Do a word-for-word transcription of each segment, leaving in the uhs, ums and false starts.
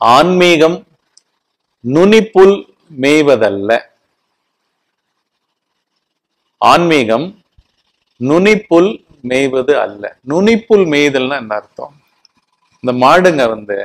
ஆன்மீகம் நுனிப்புல் மேய்வதல்ல. ஆன்மீகம் நுனிப்புல் மேய்வது அல்ல. நுனிப்புல் மேய்தல்னா என்ன அர்த்தம்? இந்த மாடுங்க வந்து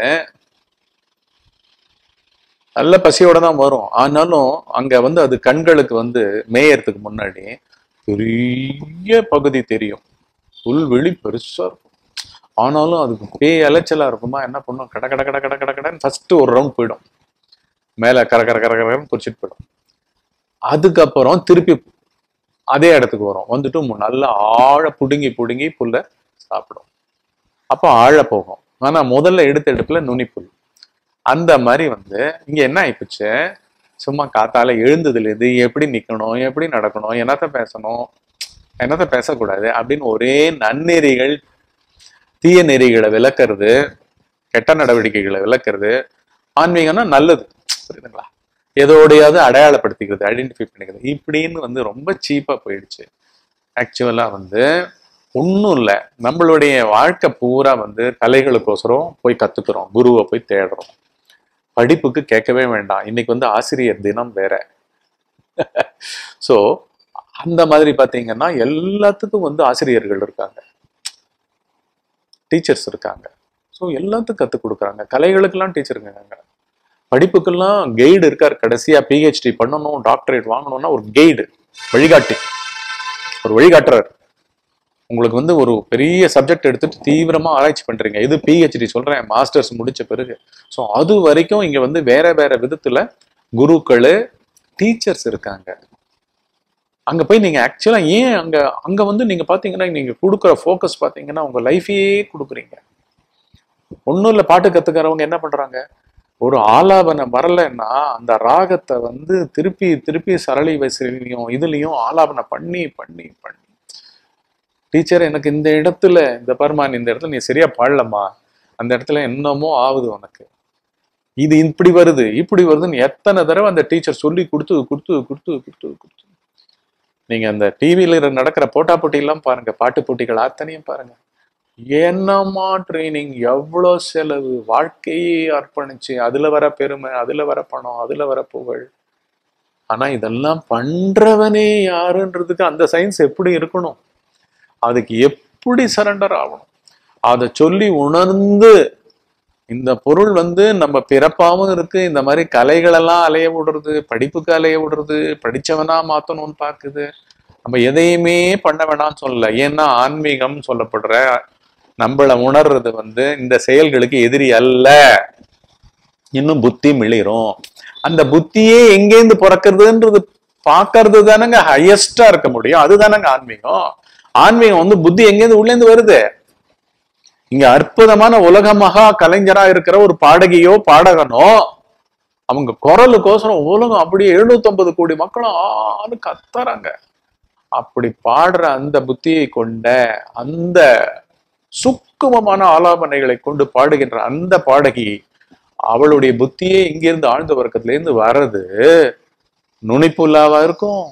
நல்ல பசியோட தான் வரும். ஆனாலும் அங்க வந்து அது கண்களுக்கு வந்து மேயறதுக்கு முன்னாடி பெரிய பகுதி தெரியும், புல்வெளி பெருசா இருக்கும். ஆனாலும் அதுக்கு பேய் அலைச்சலா இருக்குமா, என்ன பண்ணும், கட கட கட கட கட கடன்னு ஃபர்ஸ்ட் ஒரு ரவுண்ட் போயிடும், மேல கர கர கர கரன்னு குறிச்சிட்டு போயிடும். அதுக்கப்புறம் திருப்பி அதே இடத்துக்கு வரும், வந்துட்டு நல்லா ஆழ புடுங்கி புடுங்கி புல்ல சாப்பிடும். அப்போ ஆழ போகும். ஆனா முதல்ல எடுத்த எடுப்புல நுனிப்புல். அந்த மாதிரி வந்து இங்க என்ன ஆயிப்போச்சு, சும்மா காத்தால எழுந்ததுல இருந்து எப்படி நிக்கணும், எப்படி நடக்கணும், என்னத்த பேசணும், என்னத்த பேசக்கூடாது அப்படின்னு ஒரே நன்னெறிகள் தீய நெறிகளை விளக்குறது, கெட்ட நடவடிக்கைகளை விளக்குறது. ஆன்மீகம்னா நல்லது, புரியுதுங்களா, எதோடையாவது அடையாளப்படுத்திக்கிறது, ஐடென்டிஃபை பண்ணிக்கிறது, இப்படின்னு வந்து ரொம்ப சீப்பா போயிடுச்சு. ஆக்சுவலா வந்து ஒன்றும் இல்லை, நம்மளுடைய வாழ்க்கை பூரா வந்து கலைகளுக்கோசரம் போய் கத்துக்கிறோம், குருவை போய் தேடுறோம். படிப்புக்கு கேட்கவே வேண்டாம், இன்னைக்கு வந்து ஆசிரியர் தினம் வேற. ஸோ அந்த மாதிரி பார்த்தீங்கன்னா எல்லாத்துக்கும் வந்து ஆசிரியர்கள் இருக்காங்க, டீச்சர்ஸ் இருக்காங்க. ஸோ எல்லாத்துக்கும் கற்றுக் கொடுக்குறாங்க. கலைகளுக்கெல்லாம் டீச்சர் இருக்காங்க, படிப்புக்கெல்லாம் கைடு இருக்கார். கடைசியா பிஹெச்டி பண்ணணும், டாக்டரேட் வாங்கணும்னா ஒரு கைடு, வழிகாட்டி, ஒரு வழிகாட்டுறார். உங்களுக்கு வந்து ஒரு பெரிய சப்ஜெக்ட் எடுத்துட்டு தீவிரமா ஆராய்ச்சி பண்றீங்க, இது பிஹெச்டி சொல்றேன், மாஸ்டர்ஸ் முடிச்ச பிறகு. ஸோ அது வரைக்கும் இங்க வந்து வேற வேற விதத்துல குருக்கள், டீச்சர்ஸ் இருக்காங்க. அங்க போய் நீங்க ஆக்சுவலா ஏன் அங்க அங்க வந்து நீங்க பாத்தீங்கன்னா நீங்க கொடுக்குற ஃபோக்கஸ் பாத்தீங்கன்னா உங்க லைஃபையே கொடுக்குறீங்க. ஒன்றும் இல்லை, பாட்டு கத்துக்கிறவங்க என்ன பண்றாங்க, ஒரு ஆலாபனை வரலைன்னா அந்த ராகத்தை வந்து திருப்பி திருப்பி சரளி வயசுலையும் இதுலயும் ஆலாபனை பண்ணி பண்ணி பண்ணி, டீச்சர் எனக்கு இந்த இடத்துல இந்த பர்மான் இந்த இடத்துல நீ சரியா பாடலம்மா, அந்த இடத்துல என்னமோ ஆகுது உனக்கு, இது இப்படி வருது இப்படி வருதுன்னு எத்தனை தடவை அந்த டீச்சர் சொல்லி கொடுத்து கொடுத்து கொடுத்து கொடுத்து கொடுத்து. நீங்க அந்த டிவியில நடக்கிற போட்டா போட்டி எல்லாம் பாருங்க, பாட்டு போட்டிகள் அத்தனையும் பாருங்க, என்னமா ட்ரைனிங், எவ்வளோ செலவு, வாழ்க்கையே அர்ப்பணிச்சு அதுல வர பெருமை, அதுல வர பணம், அதுல வர புகழ். ஆனா இதெல்லாம் பண்றவனே யாருன்றதுக்கு அந்த சயின்ஸ் எப்படி இருக்கணும், அதுக்கு எப்படி சரண்டர் ஆகணும், அதை சொல்லி உணர்ந்து இந்த பொருள் வந்து நம்ம பிறப்பாவும் இருக்கு, இந்த மாதிரி கலைகளெல்லாம் அலைய விடுறது, படிப்புக்கு அலைய விடுறது, படிச்சவனா மாத்தணும்னு பாக்குது. நம்ம எதையுமே பண்ண வேணாம்னு சொல்லல, ஏன்னா ஆன்மீகம் சொல்லப்படுற நம்மளை உணர்றது வந்து இந்த செயல்களுக்கு எதிரி அல்ல, இன்னும் புத்தி மிளிரும். அந்த புத்தியே எங்கேருந்து பிறக்கிறதுன்றது பாக்குறது தானங்க ஹையஸ்டா இருக்க முடியும், அதுதானங்க ஆன்மீகம். ஆன்மீகம் வந்து புத்தி எங்கேருந்து உள்ளேந்து வருது. இங்க அற்புதமான உலக மகா கலைஞரா இருக்கிற ஒரு பாடகியோ பாடகனோ அவங்க குரலுக்கோசரம் உலகம் அப்படியே எழுநூத்தி ஐம்பது கோடி மக்களும் ஆன்னு கத்துறாங்க. அப்படி பாடுற அந்த புத்தியை கொண்ட அந்த சுக்குமமான ஆலாபனைகளை கொண்டு பாடுகின்ற அந்த பாடகி, அவளுடைய புத்தியே இங்கிருந்து ஆழ்ந்த வர்க்கத்துல இருந்து வர்றது நுனிப்புல்லாவா இருக்கும்.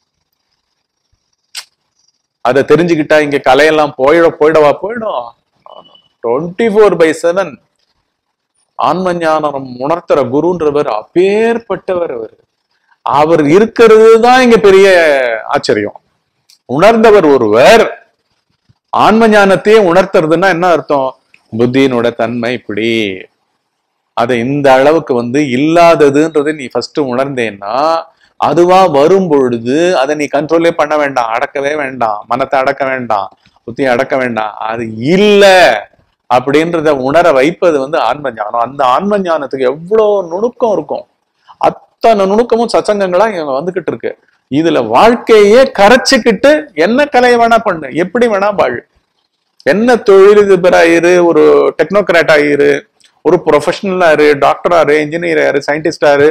அதை தெரிஞ்சுக்கிட்டா இங்க கலையெல்லாம் போயிட போயிடவா போயிடும். டுவெண்ட்டி ஃபோர் பை செவன் ஆன்ம ஞானம் உணர்த்துற குருன்றவர் அப்பேற்பட்டவர். அவர் அவர் இருக்கிறது தான் இங்க பெரிய ஆச்சரியம். உணர்ந்தவர் ஒருவர் ஆன்ம ஞானத்தையே உணர்த்துறதுன்னா என்ன அர்த்தம், புத்தியினோட தன்மை இப்படி, அதை இந்த அளவுக்கு வந்து இல்லாததுன்றதை நீ ஃபர்ஸ்ட் உணர்ந்தேன்னா அதுவா வரும் பொழுது அதை நீ கண்ட்ரோலே பண்ண வேண்டாம், அடக்கவே வேண்டாம், மனத்தை அடக்க வேண்டாம், புத்தியை அடக்க வேண்டாம், அது இல்ல அப்படின்றத உணர வைப்பது வந்து ஆன்ம ஞானம். அந்த ஆன்ம ஞானத்துக்கு எவ்வளவு நுணுக்கம் இருக்கும், அத்தனை நுணுக்கமும் சச்சங்கங்களா இங்க வந்துகிட்டு இருக்கு. இதுல வாழ்க்கையே கரைச்சிக்கிட்டு என்ன கலையை வேணா பண்ணு, எப்படி வேணா வாழ், என்ன தொழிலதிபர் ஆயிரு, ஒரு டெக்னோகிராட் ஆயிரு, ஒரு ப்ரொஃபஷனல் ஆரு, டாக்டர் ஆரு, இன்ஜினியர் ஆரு, சயின்டிஸ்ட் ஆரு,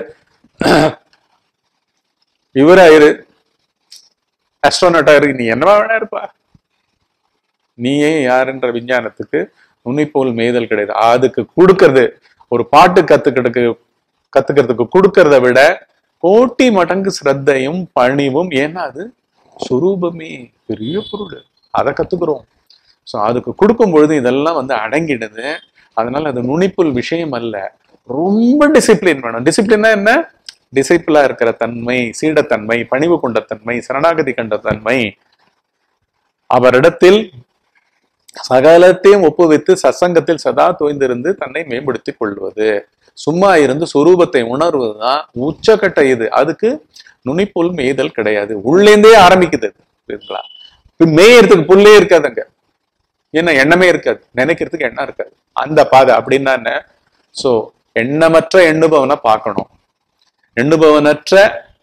இவராயிரு, ஆஸ்ட்ரோனட் ஆயிரு, நீ என்னவா வேணா இருப்பா. நீயே யாருன்ற விஞ்ஞானத்துக்கு நுனிப்போல் மேய்தல் கிடையாது. அதுக்கு கொடுக்கறது, ஒரு பாட்டு கத்துக்கிறதுக்கு கத்துக்கிறதுக்கு கொடுக்கறத விட கோட்டி மடங்கு ஸ்ரத்தையும் பணிவும். ஏன்னா அது சுரூபமே பெரிய பொருள், அதை கத்துக்கிறோம். ஸோ அதுக்கு கொடுக்கும் பொழுது இதெல்லாம் வந்து அடங்கிடுது. அதனால அது நுனிப்புல் விஷயம் அல்ல, ரொம்ப டிசிப்ளின் வேணும். டிசிப்ளின்னா என்ன? டிசைப்பிளா இருக்கிற தன்மை, சீடத்தன்மை, பணிவு கொண்ட தன்மை, சரணாகதி கண்ட தன்மை, அவரிடத்தில் சகலத்தையும் ஒப்புவித்து சசங்கத்தில் சதா தோய்ந்திருந்து தன்னை மேம்படுத்திக் கொள்வது, சும்மா இருந்து சொரூபத்தை உணர்வதுதான் உச்சகட்ட. இது அதுக்கு நுனிப்புல் மேய்தல் கிடையாது, உள்ளேந்தே ஆரம்பிக்குது. புரியுதுங்களா? மேயறதுக்கு புல்லே இருக்காதுங்க, ஏன்னா எண்ணமே இருக்காது, நினைக்கிறதுக்கு எண்ணம் இருக்காது. அந்த பாதை அப்படின்னா என்ன? சோ எண்ணமற்ற எண்ணுபவனை பார்க்கணும், எண்ணுபவனற்ற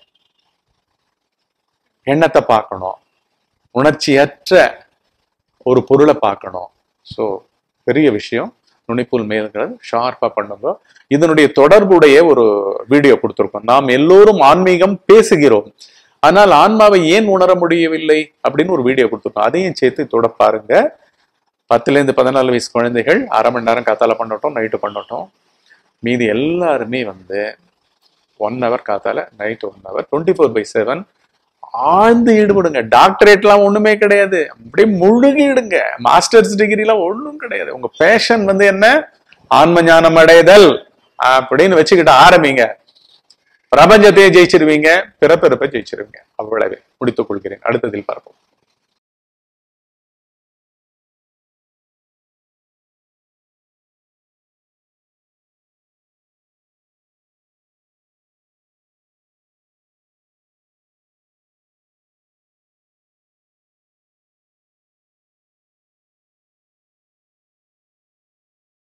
எண்ணத்தை பார்க்கணும், உணர்ச்சியற்ற ஒரு பொருளை பார்க்கணும். ஸோ பெரிய விஷயம். நுனிப்புல் மேல்கிறது ஷார்ப்பா பண்ணுங்க. இதனுடைய தொடர்புடைய ஒரு வீடியோ கொடுத்துருக்கோம். நாம் எல்லோரும் ஆன்மீகம் பேசுகிறோம், ஆனால் ஆன்மாவை ஏன் உணர முடியவில்லை அப்படின்னு ஒரு வீடியோ கொடுத்துருக்கோம். அதையும் சேர்த்து தொட பாருங்க. பத்துல இருந்து பதினாலு வயசு குழந்தைகள் அரை மணி நேரம் காத்தால பண்ணட்டும், நைட்டு பண்ணட்டும். மீதி எல்லாருமே வந்து ஒன் ஹவர் காத்தால, night one hour, twenty four by seven ஆழ்ந்து ஈடுபடுங்க. டாக்டரேட் எல்லாம் ஒண்ணுமே கிடையாது, அப்படியே முழுகிடுங்க. மாஸ்டர்ஸ் டிகிரி எல்லாம் ஒண்ணும் கிடையாது. உங்க பேஷன் வந்து என்ன? ஆன்ம ஞானம் அடைதல் அப்படின்னு வச்சுக்கிட்டு ஆரம்பிங்க. பிரபஞ்சத்தையே ஜெயிச்சிருவீங்க, பிறப்பிறப்பை ஜெயிச்சிருவீங்க. அவ்வளவே. முடித்துக் கொள்கிறேன். அடுத்ததில் பார்ப்போம்.